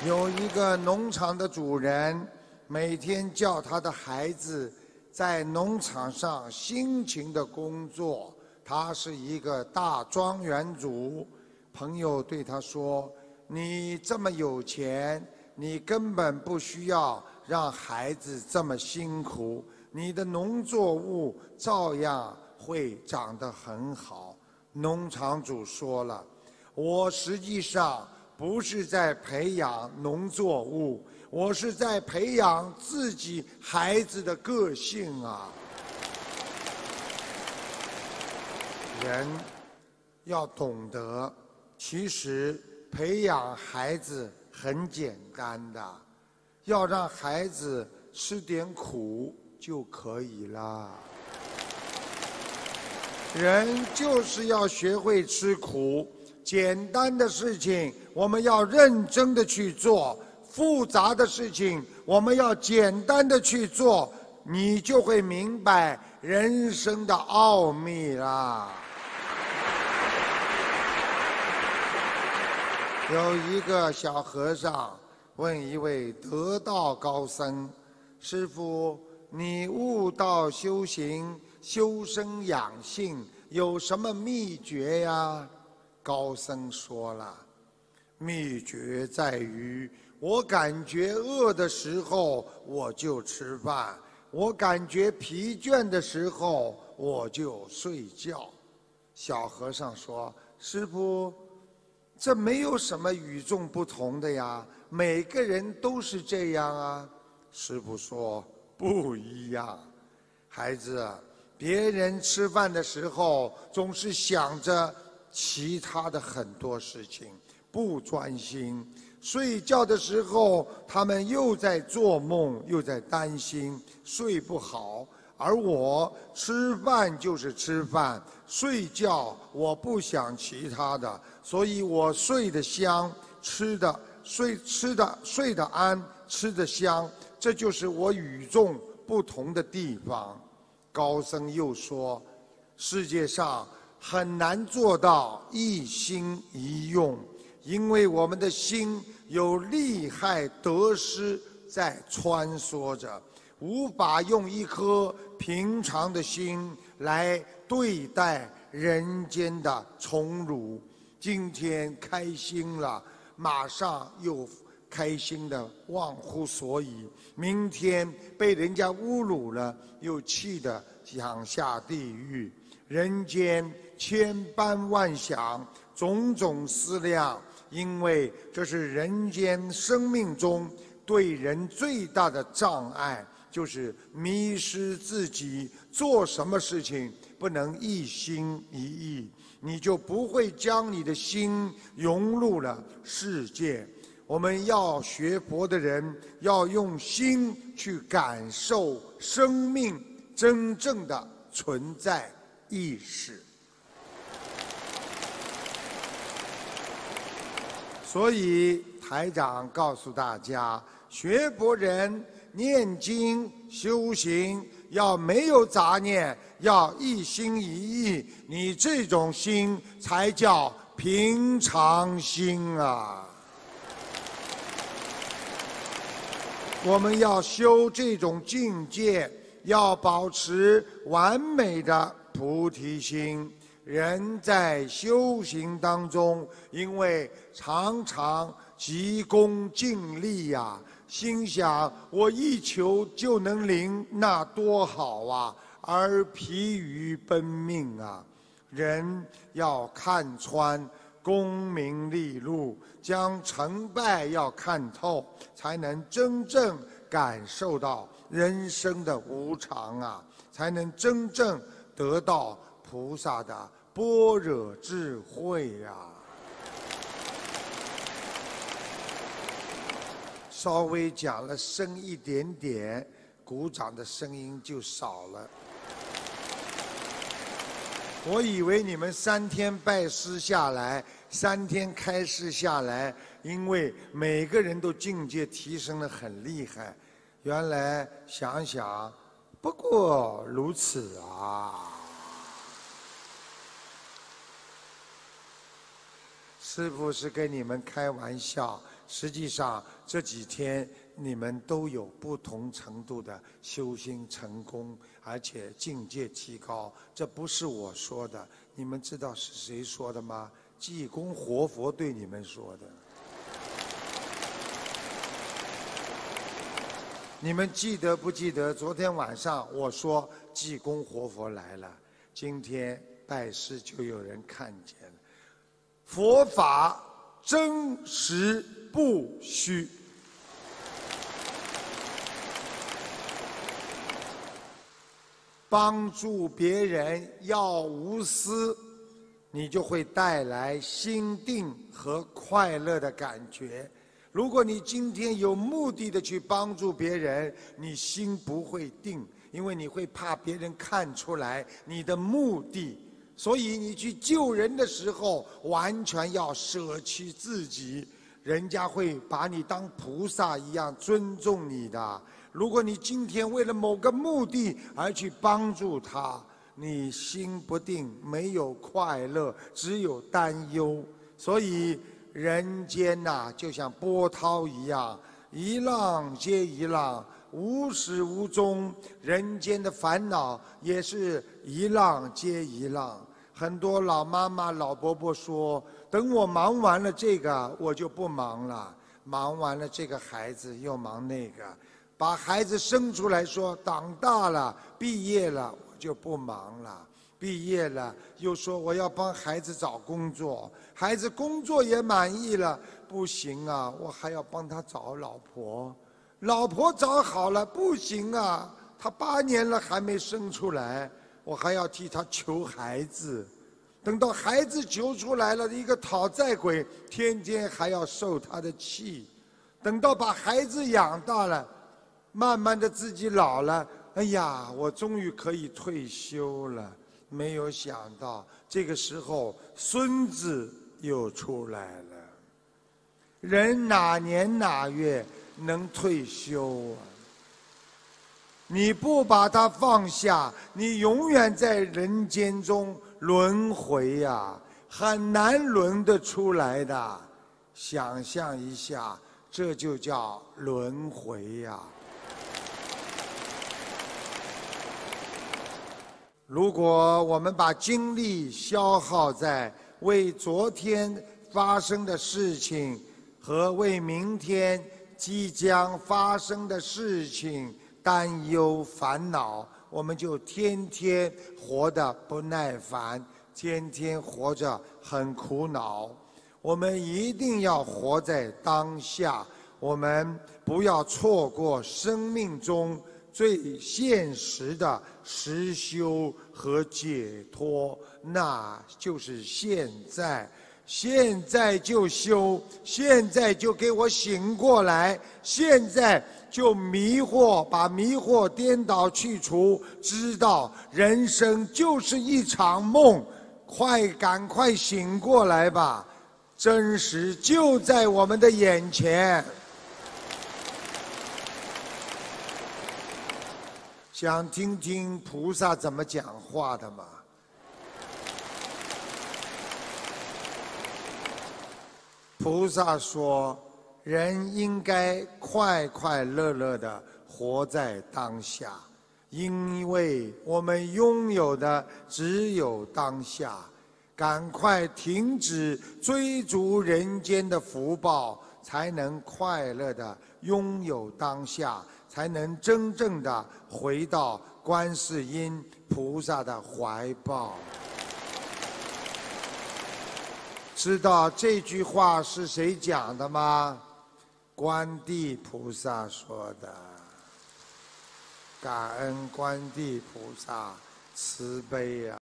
有一个农场的主人，每天叫他的孩子在农场上辛勤的工作。他是一个大庄园主。朋友对他说：“你这么有钱，你根本不需要让孩子这么辛苦，你的农作物照样会长得很好。”农场主说了：“我实际上不是在培养农作物，我是在培养自己孩子的个性啊。”人要懂得，其实培养孩子很简单的，要让孩子吃点苦就可以了。人就是要学会吃苦，简单的事情我们要认真的去做，复杂的事情我们要简单的去做，你就会明白人生的奥秘啦。有一个小和尚问一位得道高僧：“师父，你悟道修行、修身养性有什么秘诀呀？”高僧说了：“秘诀在于，我感觉饿的时候我就吃饭，我感觉疲倦的时候我就睡觉。”小和尚说：“师父，这没有什么与众不同的呀，每个人都是这样啊。”师父说：“不一样，孩子，别人吃饭的时候总是想着其他的很多事情，不专心；睡觉的时候，他们又在做梦，又在担心，睡不好。而我吃饭就是吃饭，睡觉我不想其他的，所以我睡得香，睡得安，吃得香，这就是我与众不同的地方。”高僧又说：“世界上很难做到一心一用，因为我们的心有利害得失在穿梭着，无法用一颗平常的心来对待人间的宠辱。今天开心了，马上又开心的忘乎所以；明天被人家侮辱了，又气得想下地狱。人间千般万想，种种思量，因为这是人间生命中对人最大的障碍，就是迷失自己，做什么事情不能一心一意，你就不会将你的心融入了世界。我们要学佛的人，要用心去感受生命真正的存在意识。所以台长告诉大家，学佛人念经修行要没有杂念，要一心一意，你这种心才叫平常心啊。我们要修这种境界，要保持完美的菩提心。人在修行当中，因为常常急功近利呀，心想我一求就能灵，那多好啊，而疲于奔命啊。人要看穿功名利禄，将成败要看透，才能真正感受到人生的无常啊，才能真正得到菩萨的般若智慧呀。稍微讲了深一点点，鼓掌的声音就少了。我以为你们3天拜师下来，3天开示下来，因为每个人都境界提升得很厉害。原来想想，不过如此啊。师父是跟你们开玩笑， 实际上这几天你们都有不同程度的修心成功，而且境界提高。这不是我说的，你们知道是谁说的吗？济公活佛对你们说的。你们记得不记得昨天晚上我说济公活佛来了？今天拜师就有人看见了。佛法真实不虚。帮助别人要无私，你就会带来心定和快乐的感觉。如果你今天有目的的去帮助别人，你心不会定，因为你会怕别人看出来你的目的。所以你去救人的时候，完全要舍弃自己，人家会把你当菩萨一样尊重你的。如果你今天为了某个目的而去帮助他，你心不定，没有快乐，只有担忧。所以人间呐，就像波涛一样，一浪接一浪，无始无终。人间的烦恼也是一浪接一浪。很多老妈妈、老伯伯说，等我忙完了这个，我就不忙了。忙完了这个孩子，又忙那个。把孩子生出来说，长大了，毕业了，我就不忙了。毕业了，又说我要帮孩子找工作，孩子工作也满意了，不行啊，我还要帮他找老婆，老婆找好了，不行啊，他8年了还没生出来，我还要替他求孩子。等到孩子求出来了，一个讨债鬼，天天还要受他的气。等到把孩子养大了，慢慢的自己老了，哎呀，我终于可以退休了。没有想到这个时候孙子又出来了。人哪年哪月能退休啊？你不把它放下，你永远在人间中轮回呀，很难轮得出来的。想象一下，这就叫轮回呀。如果我们把精力消耗在为昨天发生的事情和为明天即将发生的事情担忧烦恼，我们就天天活得不耐烦，天天活着很苦恼。我们一定要活在当下，我们不要错过生命中最现实的实修和解脱，那就是现在。现在就修，现在就给我醒过来，现在就迷惑，把迷惑颠倒去除，知道人生就是一场梦，赶快醒过来吧，真实就在我们的眼前。想听听菩萨怎么讲话的吗？菩萨说，人应该快快乐乐地活在当下，因为我们拥有的只有当下。赶快停止追逐人间的福报，才能快乐地拥有当下，才能真正的回到观世音菩萨的怀抱。知道这句话是谁讲的吗？观地菩萨说的。感恩观地菩萨慈悲啊！